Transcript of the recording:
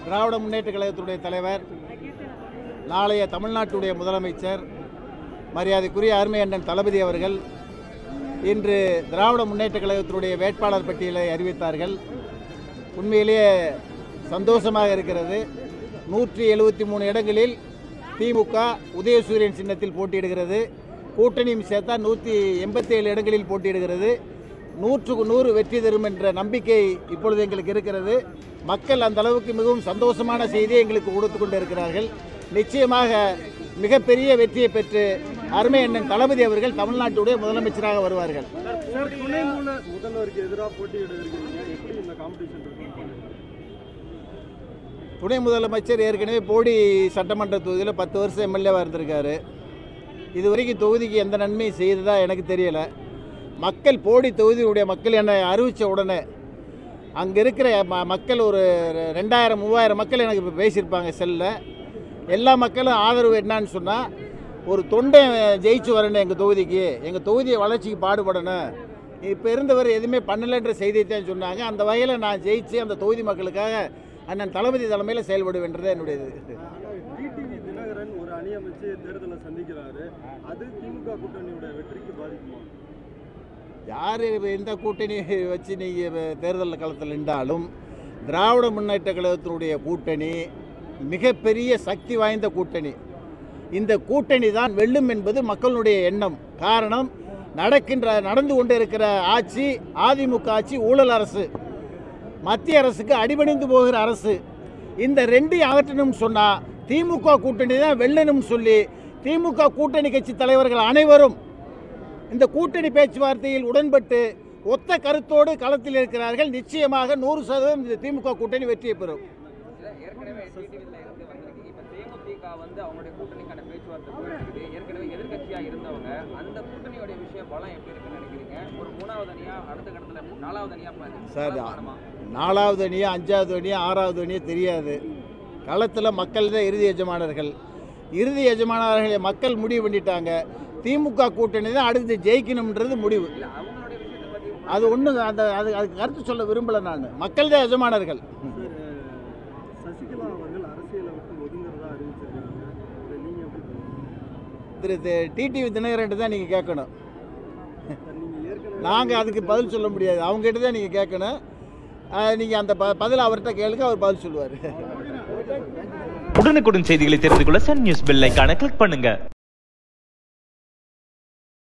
திராவிட முன்னேற்ற கழகத்துடைய தலைவர், நாளைய தமிழ்நாட்டுடைய முதலமைச்சர் மரியாதைக்குரிய அருமை அண்ணன் தளபதி அவர்கள் இன்று திராவிட முன்னேற்ற கழகத்தினுடைய வேட்பாளர் பட்டியலை அறிவித்தார்கள். உண்மையிலேயே சந்தோஷமாக இருக்கிறது. 173 இடங்களில் திமுக உதயசூரியன் சின்னத்தில் போட்டியிடுகிறது. கூட்டணியும் சேர்த்தா 187 இடங்களில் போட்டியிடுகிறது. 100க்கு 100 வெற்றி தரும் என்ற நம்பிக்கை இப்பொழுது எங்களுக்கு இருக்கிறது. மக்கள் அந்த அளவுக்கு மிகவும் சந்தோஷமான செய்தியை எங்களுக்கு கொடுத்து கொண்டு இருக்கிறார்கள். நிச்சயமாக மிகப்பெரிய வெற்றியை பெற்று அருமை அண்ணன் தளபதி அவர்கள் தமிழ்நாட்டுடைய முதலமைச்சராக வருவார்கள். துணை முதலமைச்சர் ஏற்கனவே போடி சட்டமன்ற தொகுதியில் 10 வருஷம் எம்எல்ஏவாக இருந்திருக்காரு. இதுவரைக்கும் தொகுதிக்கு எந்த நன்மையும் செய்ததா எனக்கு தெரியலை. மக்கள் போடி தொகுதியுடைய மக்கள் என்னை அறிவித்த உடனே அங்கே இருக்கிற மக்கள் ஒரு 2000-3000 மக்கள் எனக்கு இப்போ பேசியிருப்பாங்க செல்லில். எல்லா மக்களும் ஆதரவு என்னன்னு சொன்னால், ஒரு தொண்டை ஜெயிச்சு வரணும், எங்கள் தொகுதிக்கு, எங்கள் தொகுதியை வளர்ச்சிக்கு பாடுபடணும், இப்போ இருந்தவர் எதுவுமே பண்ணலைன்ற செய்தியை தான் சொன்னாங்க. அந்த வகையில் நான் ஜெயிச்சு அந்த தொகுதி மக்களுக்காக அண்ணன் தளபதி தலைமையில் செயல்படுவேன்றது என்னுடையது. டிடிவி தினகரன் ஒரு அணி அமைச்சு தேர்தலை சந்திக்கிறாரு. அது திமுக கூட்டணியோட வெற்றிக்கு பாதிக்குமா? யார் எந்த கூட்டணி வச்சு நீங்கள் தேர்தல் களத்தில் நின்றாலும் திராவிட முன்னேற்ற கழகத்தினுடைய கூட்டணி மிகப்பெரிய சக்தி வாய்ந்த கூட்டணி. இந்த கூட்டணி தான் வெல்லும் என்பது மக்களுடைய எண்ணம். காரணம், நடந்து கொண்டு இருக்கிற ஆட்சி அதிமுக ஆட்சி ஊழல் அரசு, மத்திய அரசுக்கு அடிபணிந்து போகிற அரசு. இந்த ரெண்டையும் அகற்றணும்னு சொன்னால் திமுக கூட்டணி தான் வெல்லணும் சொல்லி திமுக கூட்டணி கட்சி தலைவர்கள் அனைவரும் இந்த கூட்டணி பேச்சுவார்த்தையில் உடன்பட்டு ஒத்த கருத்தோடு களத்தில் இருக்கிறார்கள். நிச்சயமாக 100% இந்த திமுக கூட்டணி வெற்றியை பெறும். அவங்களுடைய கூட்டணிக்கான பேச்சுவார்த்தை போயிட்டு ஏற்கனவே எதிர்கட்சியாக இருந்தவங்க அந்த கூட்டணியோட விஷயம் பலம் எப்படி இருக்குன்னு நினைக்கிறீங்க? ஒரு 3வது அணியா, அடுத்த கட்டத்தில் 4வது அணியா சார், 4வது அணியா, 5வது அணியா, 6வது அணியா தெரியாது. களத்தில் மக்கள் தான் இறுதி எஜமானர்கள். இறுதி எஜமானர்களை மக்கள் முடிவு பண்ணிட்டாங்க. திமுக கூட்டணி தான் அடுத்து ஜெயிக்கணும்ன்றது முடிவு. அது ஒன்று, அதுக்கு கருத்து சொல்ல விரும்பலை நான். மக்கள் தான் எஜமானர்கள். சசிகலா அவர்கள் அரசியலை விட்டு ஒதுங்குறதா அறிவிச்சிருக்காங்க. நீங்க எப்படி திரு டிடிவி தினகரன் தான் நீங்கள் கேட்கணும். நாங்கள் அதுக்கு பதில் சொல்ல முடியாது. அவங்ககிட்ட தான் நீங்கள் கேட்கணும். நீங்கள் அந்த பதில் அவர்கிட்ட கேளுங்க, அவர் பதில் சொல்லுவார். உடனுக்குடன் செய்திகளை தெரிந்து கொள்ள சன் நியூஸ் பெல் ஐகானை கிளிக் பண்ணுங்க.